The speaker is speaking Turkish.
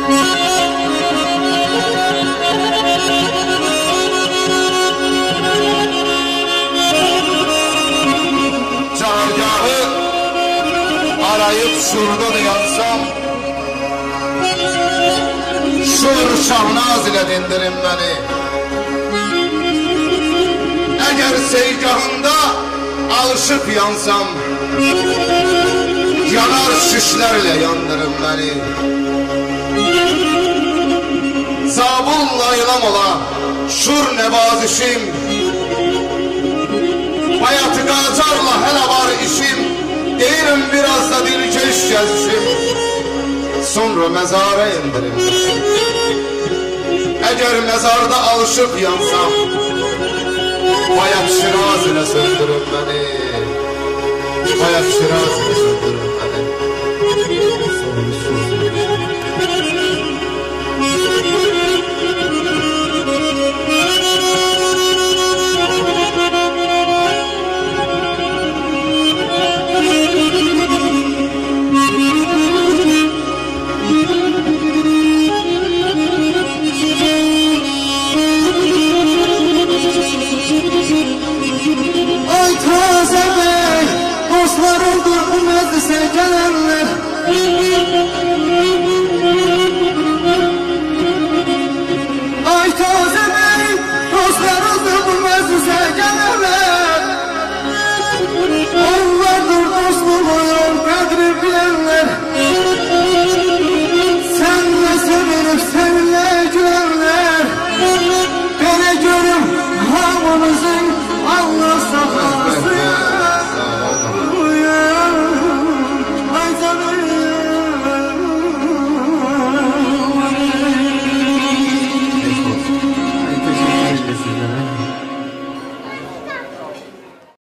Cargahı arayıp şuradan yansam, şur şahnaz ile dindirin beni. Eğer seygahında alışıp yansam, yanar şişlerle yandırın beni. Zabulla ilam ola şur nebazişim, hayatı qacarla hələ var işim. Deyirim biraz da dilkeş gəzişim, sonra mezara indirim. Eğer mezarda alışıp yansam, hayat şiraz ile söndürün beni. Hayat şiraz ile söndürün.